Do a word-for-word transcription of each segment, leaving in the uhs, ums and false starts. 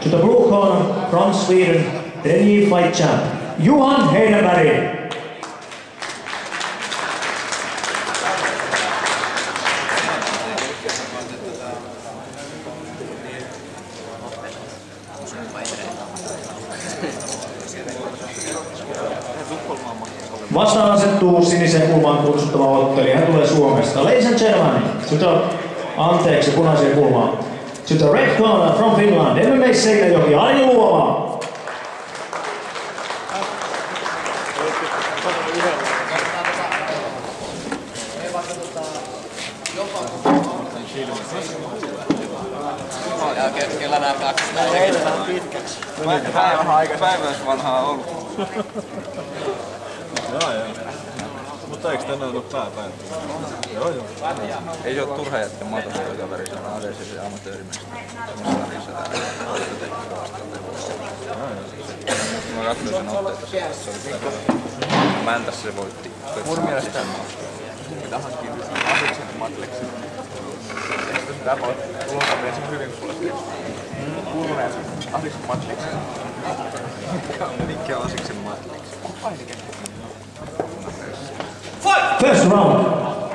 To the blue corner from Sweden, the new fight champ, Johan Heidenberg. Vastaan asettuu siniseen kulmaan kutsuttava ottelija. Hän tulee Suomesta. Ladies and gentlemen, to the, anteeksi, punaiseen kulmaan. To the red corner from Finland, M M A Seinäjoki, Arjo Luoma. Ja keskellä nämä kaksi. Heitetään pitkäksi. Päiväys vanhaa ollut. Jaa, jaa. Mutta eikö tänään ollut pääpäivä? Joo, joo. Ei se oo turha jätkä maatastoikaveri, se on aseellisesti amatöörimäistä. Semmoisessa välissä täällä. Mä katsoin sen otteita, se oli kyllä. Mäntässä se voitti. Mun mielestä mitähän kiinni asiksen matleksen. Eikö sitä voi luokkapeesi hyvin puolesta? Pulmoneen asiksen matleksen. Mikä on asiksen matleksen? First round.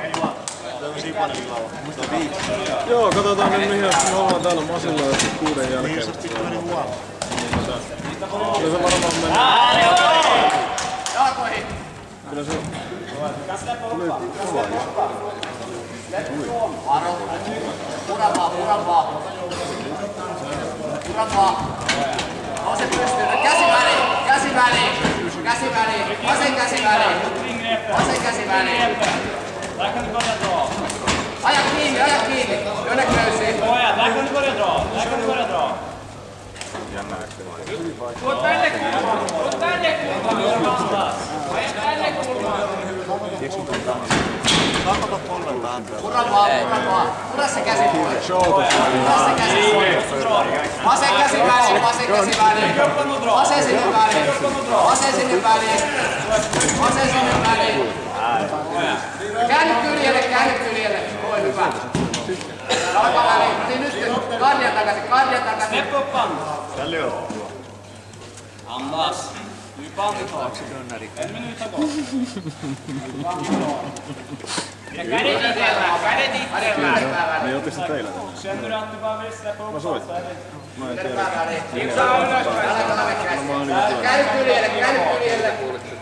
Joo, katsotaan nyt mihin me ollaan täällä masilla ja sitten kuuden jälkeen. Kyllä se varmaan menee. Kyllä se tuli kova jo. Pura vaan, pura vaan. Pura vaan. Nouse pystyyn. Käsi väliin, käsi väliin. Käsi väliin. Vasen käsi väliin. Vasen käsi väliin. Aja kiinni, aja kiinni. Jonne köysiin. Tuo tänne kulmaan. Tuo tänne kulmaan. Tänne kulmaan. Tarkoita polven lämpöä. Pura vaan, pura vaan. Pura se käsi pois. Pura se käsi pois. Vasen käsi väliin, vasen käsi väliin. Vasen sinne väliin. Vasen sinne väliin. Vasen sinne väliin. Käänny kyljelle, käänny kyljelle. Voi hyvä. Jalka väliin. Niin nyt karja takaisin, karja takaisin. Neppo pannu. Tälle on. Annas. Nu bandet tack. En minut ago. Kädet itsellä, kädet itsellä. Niin ootko se teillä? Sen yritti vaan mistä pompaa. Mä soitin. Mä en tiedä. Lipsaa ylös. Käänny kyljelle, käänny kyljelle.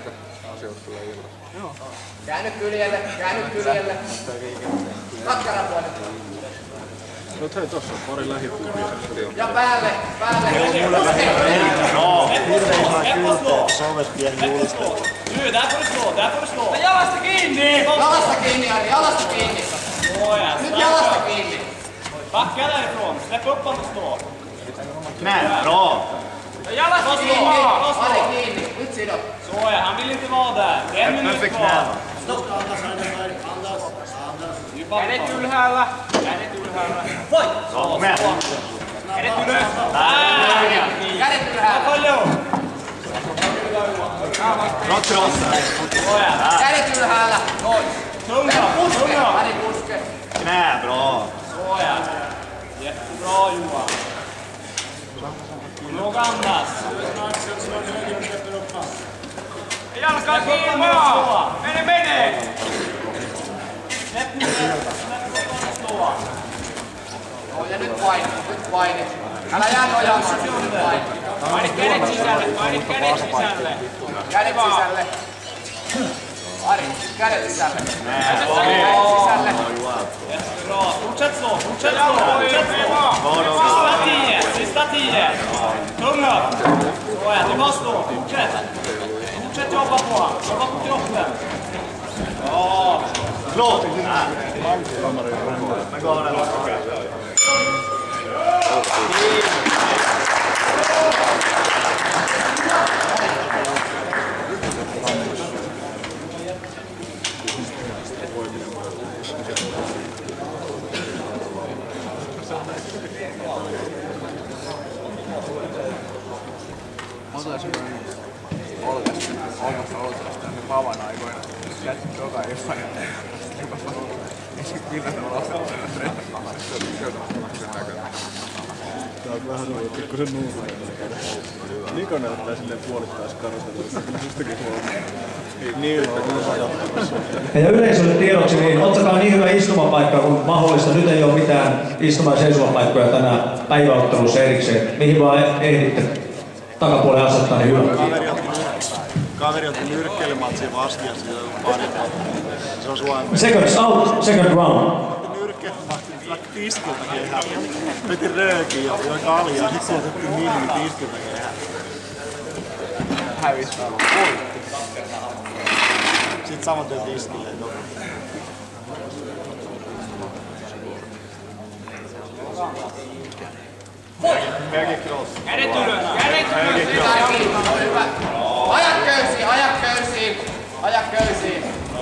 Käänny kyljelle, käänny kyljelle. Katkara puolelle. No hei, tossa on pari lähipuulia. Ja päälle, päälle. No, hirveän hyvä kyltää. Sovet pieni julistelu. Nu, där får du slå, där får du slå. Jalasta kiinni! Jalasta kiinni, Ari, jalasta kiinni. Nyt jalasta kiinni. Backa därifrån, släpp upp honom och stå. Knä, bra! Jalasta kiinni, Ari kiinni. Nyt sidot. Så ja, han vill inte vara där. En minut kvar. Stopp, andas, andas, andas. Kädet ylhäällä, kädet ylhäällä. Voi! Kädet ylös. Kädet ylhäällä. Paljon. Något krossar. Kädet ylhäällä. Noin. Tunga, tunga. Ari puske. Knä, bra! Såja. Jättebra Johan. Nog andas. Jalka kiinni vaan. Mene, mene. Släpp ner, släpp upp och stå. Ja nyt paini, nyt paini. Älä jää nojaamaan, nyt paini. Paini kädet sisälle, paini kädet sisälle. Kädet sisälle. Ari, kädet sisälle. Kädet sisälle. Jättebra. Fortsätt slå, fortsätt slå, fortsätt slå. Sista tio, sista tio. Tung upp. Såja, det är bara slå. Fortsätt. Fortsätt jobba på. Jobba på kroppen. Ja. Slå! Men gav den. Olkasta, olkasta, olkasta. Me pavan aikoina jätsit joka ilma ja ei se kyllä se on osallisena treenaamassa. Tää on vähän ollut pikkusen nuuruja. Niko näyttää silleen puolittais kartelua. Kyllä sustakin huomaa. Niin, ja yleisölle tiedoksi, niin ottakaa niin hyvä istumapaikka kuin mahdollista. Nyt ei ole mitään istuma- ja seisomapaikkoja tänään päiväottelussa erikseen. Mihin vaan ehditte takapuoleen asettaa, niin hyvä. Kaveri otti, kaveri otti nyrkkeilymatsia vastaan ja sillä on painettu. Se on Suomen. Seconds out, second round. Nyrkkeilymatsia lähti tiskiltä kehään. Veti röökiin ja joi kaljaa. Sitten se otettiin minimi tiskiltä kehään. Hävisi aivan voitti. Sitten saman työn tiskille. Kädet ylös, kädet ylös. Aja köysiin, aja köysiin, aja köysiin.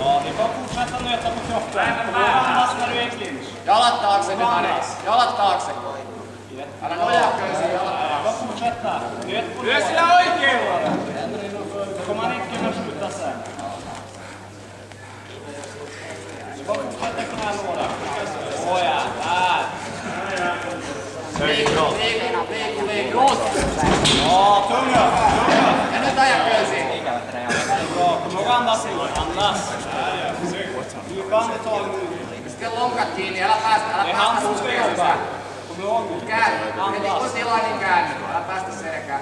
Jalat taakse nyt, Alex. Jalat taakse. Älä nojaa köysiin, jalat taakse. Lyö sillä oikealla. Liiku, liiku, liiku, liiku. Ja nyt aja köysiin. Sitten lonkat kiinni, älä päästä, älä päästä suskeen sisään. Käänny, heti kun tilaa niin käänny, älä päästä selkään.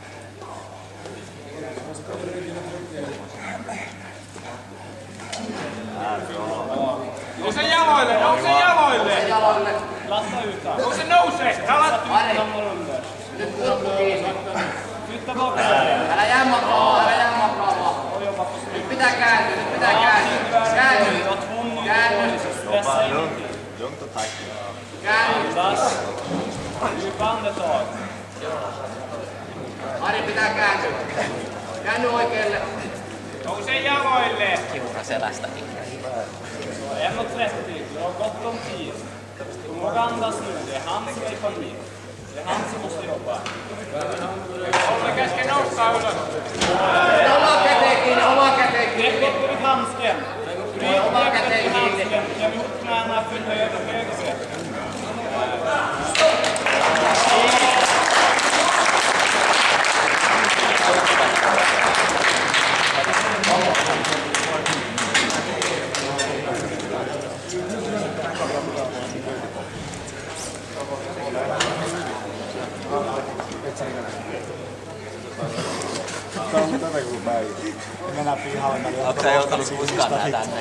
Nouse jaloille, nouse jaloille! Nouse jaloille. Nouse nouse! Jalat! Ari, nyt kurkku kiinni. Älä jää makaamaan, älä jää makaamaan. Nyt pitää kääntyä, nyt pitää kääntyä. Käänny, käänny. Käänny. Ari, pitää kääntyä. Käänny oikealle. Nouse jaloille! Kiura selästäkin. En mot trettio, du har gott om tid. Du må andas nu, det är han som är i panik. Det är han som måste jobba. Hålla käsken nousta ylös. Oma käteen kiinni, oma käteen Tryck kiinni. upp vid handsken. Tryck Oma upp käteen vid kiinni. handsken. Kläm ihop knäna för höger höger. Tää on tätä kun päivä. Mennään pihalle. Onko sä joutunut kuskaan nää tänne?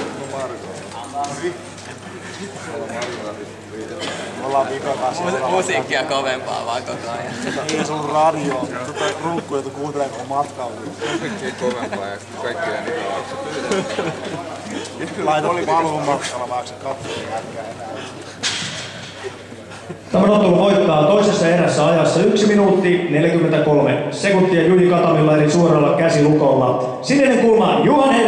Me ollaan viikon kanssa. Mu- musiikkia kovempaa vaan koko ajan. Niin, se on radio. Tota runkku, jota kuuntelee koko matkalla. Musiikkia kovempaa ja kaikki jää niin kauan. Laita oli paluun matkalla, vaikka se katsoi jätkää enää. Tämän ottelun voittaa toisessa erässä ajassa yksi minuutti neljäkymmentäkolme sekuntia Juni Katamilla eli suoralla käsilukolla. Sininen kulma Juhan